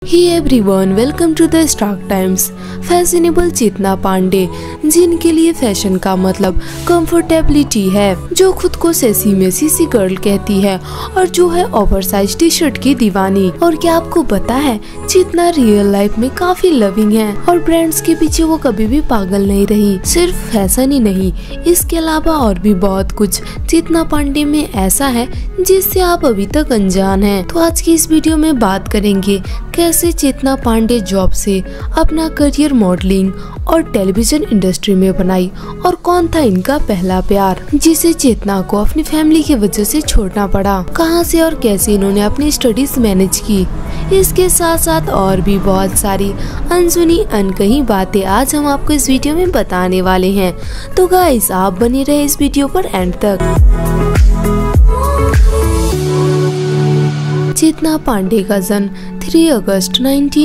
Hey everyone, welcome to the Stark Times. Fashionable Chetna Pandey, जिनके लिए fashion का मतलब कंफर्टेबिलिटी है, जो खुद को सेसी में सीसी गर्ल कहती है और जो है ओवरसाइज टी शर्ट की दीवानी। और क्या आपको पता है, चेतना रियल लाइफ में काफी लविंग है और ब्रांड्स के पीछे वो कभी भी पागल नहीं रही। सिर्फ फैशन ही नहीं, इसके अलावा और भी बहुत कुछ चेतना पांडे में ऐसा है जिससे आप अभी तक अनजान हैं। तो आज की इस वीडियो में बात करेंगे कैसे चेतना पांडे जॉब से अपना करियर मॉडलिंग और टेलीविजन इंडस्ट्री में बनाई और कौन था इनका पहला प्यार जिसे चेतना को अपनी फैमिली की वजह से छोड़ना पड़ा, कहां से और कैसे इन्होंने अपनी स्टडीज मैनेज की। इसके साथ साथ और भी बहुत सारी अनसुनी अनकही बातें आज हम आपको इस वीडियो में बताने वाले हैं। तो गाइस, आप बने रहे इस वीडियो पर एंड तक। चेतना पांडे का जन्म 3 अगस्त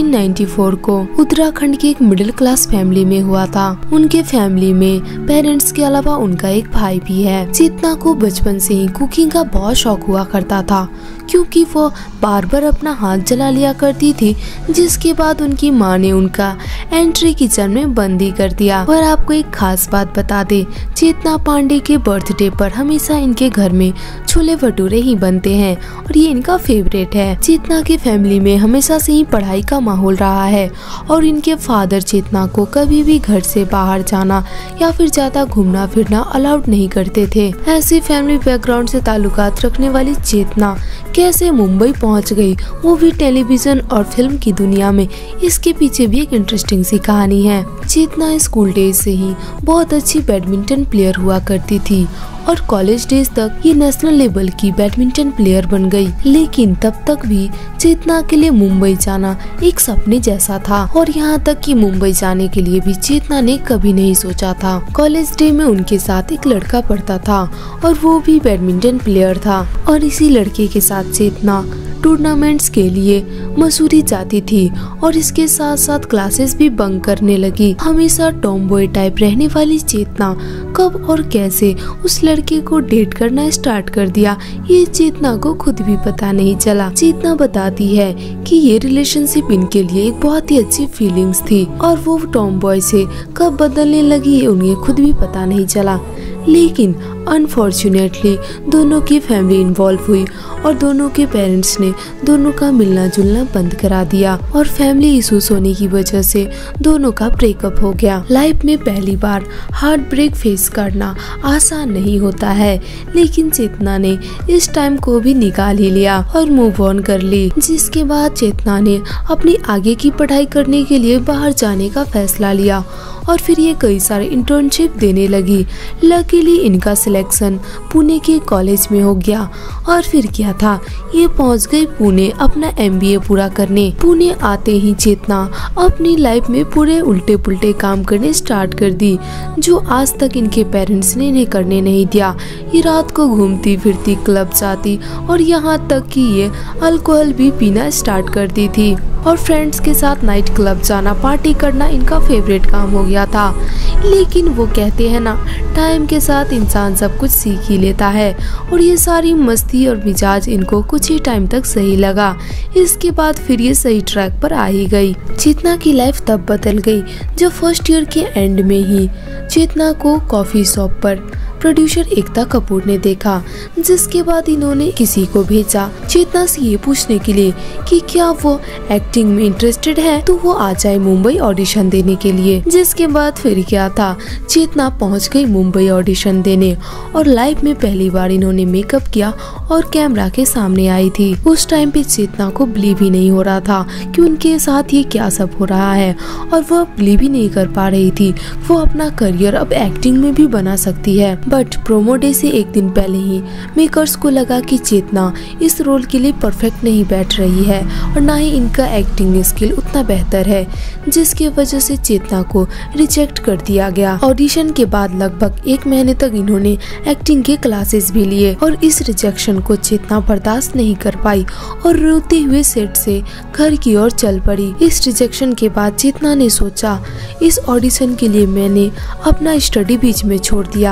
1994 को उत्तराखंड की एक मिडिल क्लास फैमिली में हुआ था। उनके फैमिली में पेरेंट्स के अलावा उनका एक भाई भी है। चेतना को बचपन से ही कुकिंग का बहुत शौक हुआ करता था, क्योंकि वो बार बार अपना हाथ जला लिया करती थी, जिसके बाद उनकी माँ ने उनका एंट्री किचन में बंद ही कर दिया। और आपको एक खास बात बता दे, चेतना पांडे के बर्थडे पर हमेशा इनके घर में छोले भटूरे ही बनते हैं और ये इनका फेवरेट है। चेतना की फैमिली में हमेशा से ही पढ़ाई का माहौल रहा है और इनके फादर चेतना को कभी भी घर से बाहर जाना या फिर ज्यादा घूमना फिरना अलाउड नहीं करते थे। ऐसी फैमिली बैकग्राउंड से ताल्लुकात रखने वाली चेतना कैसे मुंबई पहुंच गई, वो भी टेलीविजन और फिल्म की दुनिया में, इसके पीछे भी एक इंटरेस्टिंग सी कहानी है। चेतना स्कूल डेज से ही बहुत अच्छी बैडमिंटन प्लेयर हुआ करती थी और कॉलेज डेज तक ये नेशनल लेवल की बैडमिंटन प्लेयर बन गई। लेकिन तब तक भी चेतना के लिए मुंबई जाना एक सपने जैसा था और यहाँ तक कि मुंबई जाने के लिए भी चेतना ने कभी नहीं सोचा था। कॉलेज डे में उनके साथ एक लड़का पढ़ता था और वो भी बैडमिंटन प्लेयर था और इसी लड़के के साथ चेतना टूर्नामेंट्स के लिए मसूरी जाती थी और इसके साथ साथ क्लासेस भी बंक करने लगी। हमेशा टॉमबॉय टाइप रहने वाली चेतना कब और कैसे उस लड़के को डेट करना स्टार्ट कर दिया, ये चेतना को खुद भी पता नहीं चला। चेतना बताती है कि ये रिलेशनशिप इनके लिए एक बहुत ही अच्छी फीलिंग्स थी और वो टॉमबॉय से कब बदलने लगी ये उन्हें खुद भी पता नहीं चला। लेकिन अनफॉर्चुनेटली दोनों की फैमिली इन्वॉल्व हुई और दोनों के पेरेंट्स ने दोनों का मिलना जुलना बंद करा दिया और फैमिली इश्यूज होने की वजह से दोनों का ब्रेकअप हो गया। लाइफ में पहली बार हार्ट ब्रेक फेस करना आसान नहीं होता है, लेकिन चेतना ने इस टाइम को भी निकाल ही लिया और मूव ऑन कर ली। जिसके बाद चेतना ने अपनी आगे की पढ़ाई करने के लिए बाहर जाने का फैसला लिया और फिर ये कई सारे इंटर्नशिप देने लगी। लकीली इनका सिलेक्शन पुणे के कॉलेज में हो गया और फिर क्या था, ये पहुंच गई पुणे अपना MBA पूरा करने। पुणे आते ही चेतना अपनी लाइफ में पूरे उल्टे पुल्टे काम करने स्टार्ट कर दी, जो आज तक इनके पेरेंट्स ने इन्हें करने नहीं दिया। ये रात को घूमती फिरती क्लब जाती और यहाँ तक कि ये अल्कोहल भी पीना स्टार्ट कर दी थी और फ्रेंड्स के साथ नाइट क्लब जाना, पार्टी करना इनका फेवरेट काम हो गया था। लेकिन वो कहते हैं ना, टाइम के साथ इंसान सब कुछ सीख ही लेता है और ये सारी मस्ती और मिजाज इनको कुछ ही टाइम तक सही लगा। इसके बाद फिर ये सही ट्रैक पर आ ही गई। चेतना की लाइफ तब बदल गई जब फर्स्ट ईयर के एंड में ही चेतना को कॉफी शॉप पर प्रोड्यूसर एकता कपूर ने देखा, जिसके बाद इन्होंने किसी को भेजा चेतना से ये पूछने के लिए कि क्या वो एक्टिंग में इंटरेस्टेड है तो वो आ जाए मुंबई ऑडिशन देने के लिए। जिसके बाद फिर क्या था, चेतना पहुंच गई मुंबई ऑडिशन देने और लाइफ में पहली बार इन्होंने मेकअप किया और कैमरा के सामने आई थी। उस टाइम पे चेतना को बिलीव ही नहीं हो रहा था कि उनके साथ ये क्या सब हो रहा है और वो बिलीव ही नहीं कर पा रही थी वो अपना करियर अब एक्टिंग में भी बना सकती है। बट प्रोमो डे से एक दिन पहले ही मेकर्स को लगा कि चेतना इस रोल के लिए परफेक्ट नहीं बैठ रही है और ना ही इनका एक्टिंग स्किल उतना बेहतर है, जिसकी वजह से चेतना को रिजेक्ट कर दिया गया। ऑडिशन के बाद लगभग 1 महीने तक इन्होंने एक्टिंग के क्लासेस भी लिए और इस रिजेक्शन को चेतना बर्दाश्त नहीं कर पाई और रोते हुए सेट से घर की ओर चल पड़ी। इस रिजेक्शन के बाद चेतना ने सोचा, इस ऑडिशन के लिए मैंने अपना स्टडी बीच में छोड़ दिया, लेकिन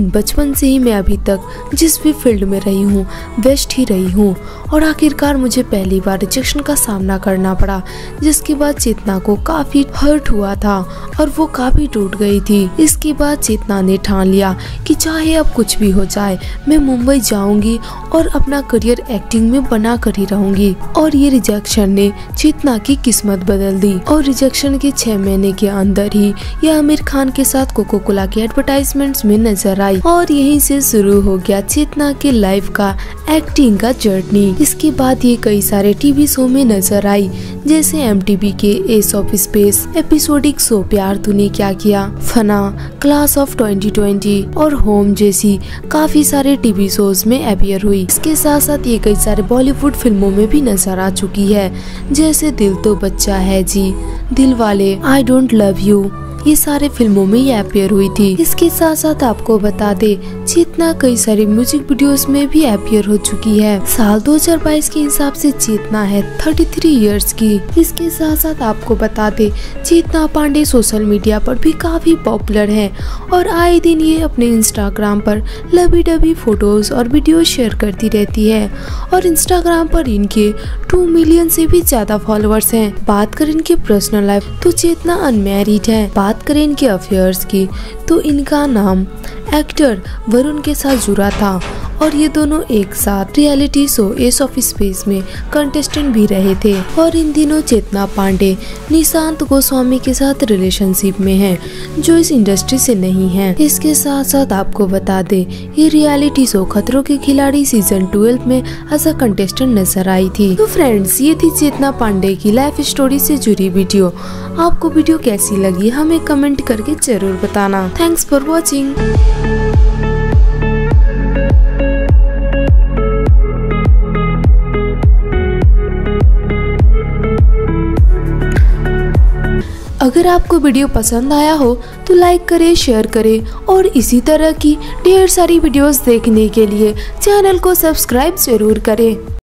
लेकिन बचपन से ही मैं अभी तक जिस भी फील्ड में रही हूँ बेस्ट ही रही हूँ और आखिरकार मुझे पहली बार रिजेक्शन का सामना करना पड़ा, जिसके बाद चेतना को काफी हर्ट हुआ था और वो काफी टूट गई थी। इसके बाद चेतना ने ठान लिया कि चाहे अब कुछ भी हो जाए मैं मुंबई जाऊंगी और अपना करियर एक्टिंग में बना कर ही रहूंगी। और ये रिजेक्शन ने चेतना की किस्मत बदल दी और रिजेक्शन के 6 महीने के अंदर ही ये आमिर खान के साथ कोको कोला के एडवर्टाइजमेंट्स में नजर आई और यहीं से शुरू हो गया चेतना के लाइफ का एक्टिंग का जर्नी। इसके बाद ये कई सारे टीवी शो में नजर आई, जैसे MTV के Ace of Space, episodic show प्यार तूने क्या किया, फना, क्लास ऑफ 2020 और होम जैसी काफी सारे टीवी शोज में अपीयर हुई। इसके साथ साथ ये कई सारे बॉलीवुड फिल्मों में भी नजर आ चुकी है, जैसे दिल तो बच्चा है जी, दिल वाले, आई डोंट लव यू, ये सारे फिल्मों में ये अपीयर हुई थी। इसके साथ साथ आपको बता दे चेतना कई सारी म्यूजिक वीडियोस में भी अपीयर हो चुकी है। साल 2022 के हिसाब से चेतना है 33 इयर्स की। इसके साथ साथ आपको बता दे चेतना पांडे सोशल मीडिया पर भी काफी पॉपुलर है और आए दिन ये अपने इंस्टाग्राम पर लवी डबी फोटोज और वीडियो शेयर करती रहती है और इंस्टाग्राम पर इनके 2 मिलियन से भी ज्यादा फॉलोअर्स हैं। बात करें इनके पर्सनल लाइफ तो चेतना अनमैरिड है। बात करें इनके अफेयर्स की तो इनका नाम एक्टर वरुण के साथ जुड़ा था और ये दोनों एक साथ reality show Ace of Space में कंटेस्टेंट भी रहे थे। और इन दिनों चेतना पांडे निशांत गोस्वामी के साथ रिलेशनशिप में है, जो इस इंडस्ट्री से नहीं है। इसके साथ साथ आपको बता दे ये रियलिटी शो खतरों के खिलाड़ी सीजन 12 में एज अ कंटेस्टेंट नजर आई थी। तो फ्रेंड्स, ये थी चेतना पांडे की लाइफ स्टोरी से जुड़ी वीडियो। आपको वीडियो कैसी लगी हमें कमेंट करके जरूर बताना। Thanks for watching. अगर आपको वीडियो पसंद आया हो तो लाइक करें, शेयर करें और इसी तरह की ढेर सारी वीडियोस देखने के लिए चैनल को सब्सक्राइब जरूर करें।